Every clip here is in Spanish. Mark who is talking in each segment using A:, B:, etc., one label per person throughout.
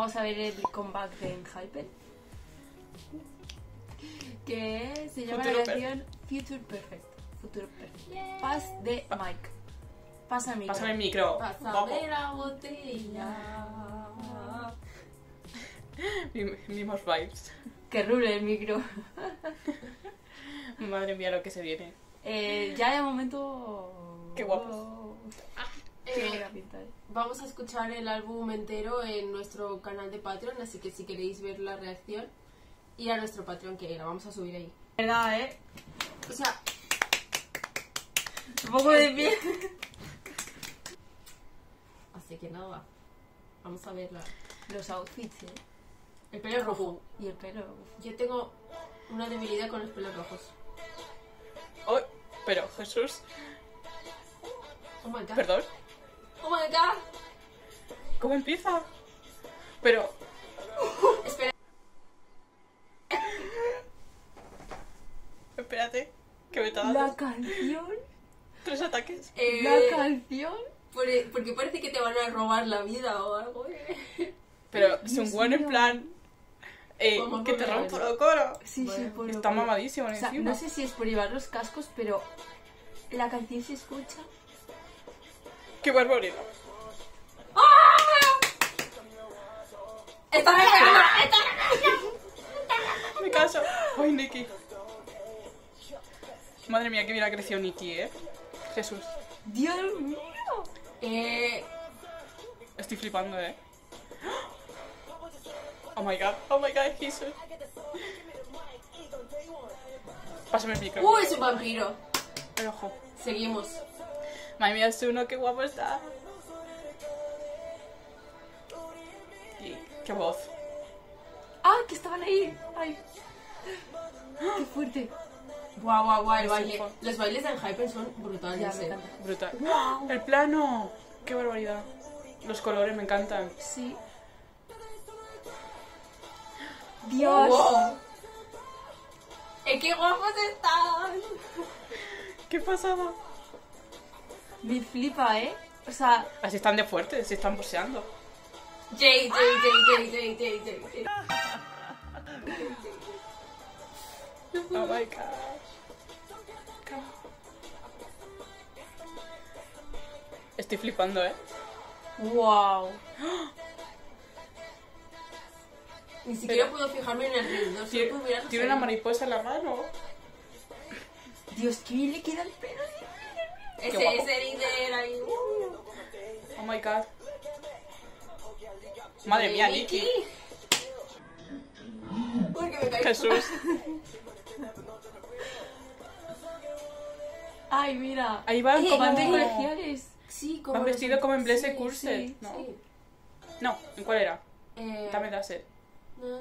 A: vamos a ver el comeback de Enhypen, que se llama la canción Future Perfect. Futuro Perfect.
B: Yeah.
A: Pass de Mike. Pásame
C: Pásame el micro.
B: Pásame la botella.
C: Mismos vibes.
A: Que rule el micro.
C: Madre mía, lo que se viene.
A: Ya de momento...
C: Qué guapos.
A: Qué buena pinta,
B: Vamos a escuchar el álbum entero en nuestro canal de Patreon, así que si queréis ver la reacción, ir a nuestro Patreon, que la vamos a subir ahí.
A: ¿Verdad,
B: O sea,
A: Un poco de pie.
B: así que nada, vamos a verla.
A: Los outfits,
B: El pelo rojo.
A: Y el pelo.
B: Yo tengo una debilidad con los pelos rojos.
C: Oh, pero Jesús,
B: Oh my god.
C: perdón,
B: Oh my god.
C: ¿cómo empieza? Pero,
B: Espera.
C: espérate, que me está dando
A: La canción.
C: 3 ataques.
A: La canción.
B: Porque parece que te van a robar la vida o algo.
C: Pero es un
A: Dios
C: buen en
A: mío.
C: plan
B: Vamos
C: que
B: a
C: te
B: ver.
C: rompo el coro.
A: Sí,
B: Bueno,
A: sí, por
C: Está mamadísimo
A: O sea,
C: encima.
A: no sé si es por llevar los cascos, pero la canción se escucha.
C: ¡Qué barbaridad!
B: ¡Está regalando!
C: Me caso. ¡Ay, Nikki! Madre mía, que bien ha crecido Nikki, Jesús.
A: ¡Dios mío!
C: Estoy flipando, Oh my god, Jesús. Pásame el micro.
B: Es un vampiro!
C: El ojo.
B: Seguimos.
C: Madre mía, es uno, qué guapo está. Y qué voz.
A: ¡Ah, que estaban ahí! ¡Ay! ¡Qué fuerte!
B: Guau, el
C: Es
B: baile.
C: un
B: Los bailes de Hyper son brutales.
A: Ya, me encanta.
C: Brutal.
A: ¡Wow!
C: El plano. Qué barbaridad. Los colores me encantan.
A: Sí. ¡Dios!
B: Wow. ¡Qué guapos están!
C: ¿Qué pasaba?
A: Me flipa, O sea,
C: Así están de fuertes, se están poseando.
B: Jay.
C: Oh my god. Estoy flipando,
A: wow.
B: Ni siquiera puedo fijarme en el ritmo. Solo puedo mirar
C: Tiene una mariposa en la mano.
A: Dios, qué bien le queda el pelo.
C: Qué guapo.
B: Ese líder ahí.
C: Oh my god. Madre mía, Nikki.
B: Uy, que me caigo.
C: Jesús.
A: Ay, mira.
C: Ahí van como
A: Van de colegiales.
B: Sí, como
C: Van
B: los-
C: vestidos como en Blessed
B: sí,
C: Curse.
A: sí,
C: No.
B: Sí.
C: No, ¿en cuál era? Dame la sed.
B: No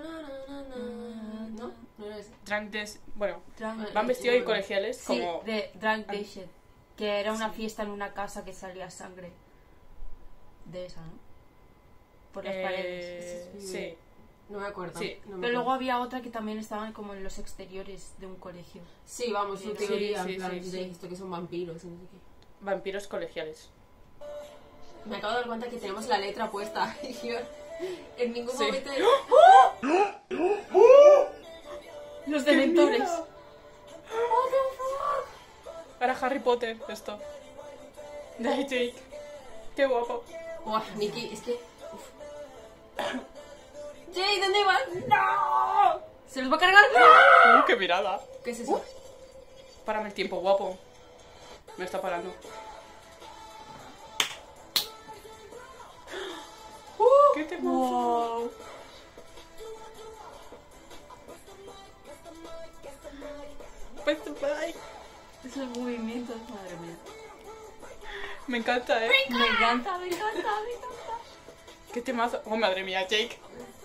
B: era ese.
C: Drunk Des... Bueno,
A: Drunk-
C: van vestidos de colegiales
A: Sí,
C: como...
A: de Drunk Nation. Que era una fiesta en una casa que salía sangre. De esa, ¿no? Por las paredes.
C: Sí.
B: No me acuerdo.
C: Sí.
B: no me
A: Pero luego
B: acuerdo.
A: había otra que también estaban como en los exteriores de un colegio.
B: Sí, vamos, su
A: Sí,
B: teoría.
C: sí,
B: en plan,
C: sí,
B: de
C: sí.
B: esto que son vampiros y no sé qué.
C: Vampiros colegiales.
B: Me acabo de dar cuenta que tenemos la letra puesta. Y yo en ningún
C: Sí.
B: momento.
A: Los dementores.
C: Para Harry Potter, esto. Ay, Jake. Qué guapo.
B: Buah, Nikki, es que. Uf. Jay, ¿dónde vas? ¡No!
A: ¡Se los va a cargar!
C: ¡Qué mirada!
B: ¿Qué es eso?
C: Párame el tiempo, guapo. Me está parando. ¡Qué te
A: Wow. Esos movimientos, madre mía.
C: Me encanta,
A: Me encanta, me encanta, me encanta.
C: Qué temazo. Oh, madre mía, Jake.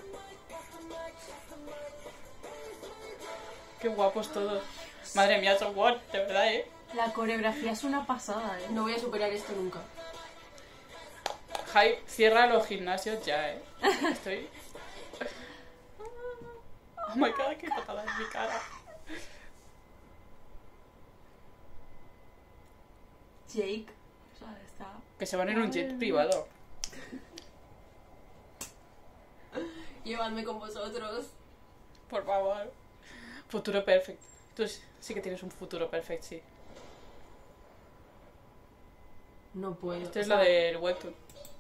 C: Qué guapos todos. Madre mía, son guapos, de verdad,
A: La coreografía es una pasada,
B: No voy a superar esto nunca.
C: Jai, cierra los gimnasios ya, Estoy... Oh my god, qué patada en mi cara.
A: Jake, o sea, está...
C: Que se van en un jet privado.
B: Llevadme con vosotros.
C: Por favor. Futuro perfecto. Tú sí que tienes un futuro perfecto, sí.
B: No puedo.
C: Esto es
B: o sea,
C: lo del webtoon.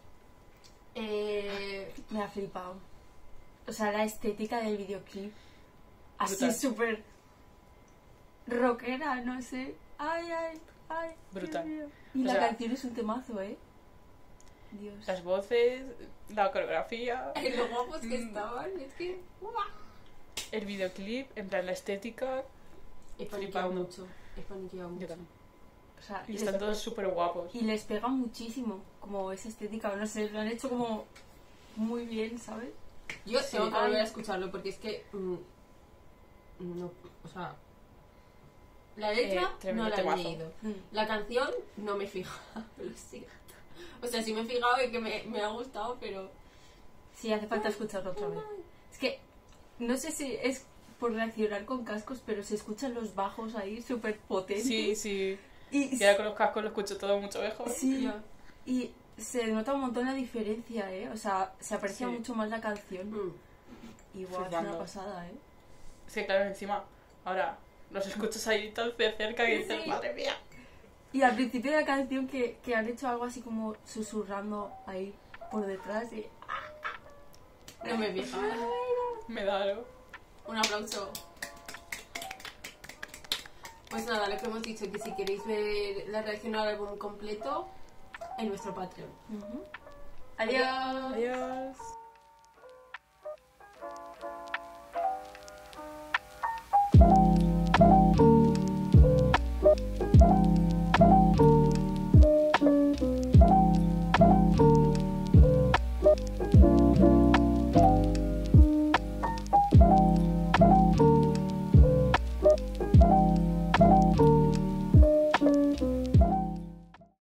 A: Me ha flipado. O sea, la estética del videoclip. Así
C: Brutal.
A: súper rockera, no sé. Ay, ay, ay.
C: Brutal.
A: Dios mío. Y
C: O
A: la
C: sea,
A: canción es un temazo, ¿eh? Dios.
C: Las voces, la coreografía,
B: Lo guapos que estaban, es que... ¡guau!
C: el videoclip, en plan la estética.
B: He paniqueado
C: Flipando.
B: mucho. He paniqueado mucho.
C: Yo también.
A: O sea,
C: Y están todos súper guapos.
A: y les pega muchísimo, como esa estética, no sé, lo han hecho como muy bien, ¿sabes?
B: Yo
A: Sí.
B: tengo que volver
A: Ay.
B: a escucharlo porque es que... no, o sea... La letra no
C: tremendo
B: la he
C: temazo.
B: leído.
A: Mm.
B: La canción no me he fijado, lo siento. O sea, sí me he fijado en que me ha gustado, pero...
A: Sí, hace falta escucharlo otra vez. Es que no sé si es por reaccionar con cascos, pero se escuchan los bajos ahí súper potentes.
C: Sí, sí.
A: Y,
C: Y ahora con los cascos lo escucho todo mucho mejor.
A: sí,
B: Ya.
A: y se nota un montón la diferencia, ¿eh? O sea, se aprecia
C: Sí.
A: mucho más la canción.
B: Mm.
A: Y guau, es una
C: Flipando.
A: pasada, ¿eh?
C: Sí, claro, encima. Ahora los escuchas ahí tan de cerca que dices,
A: Sí.
C: madre mía.
A: Y al principio de la canción que han hecho algo así como susurrando ahí por detrás y...
B: No me he fijado.
C: Me da algo.
B: Un aplauso. Pues nada, lo que hemos dicho, que si queréis ver la reacción al álbum completo, en nuestro Patreon.
A: Ujú. Adiós.
C: Adiós.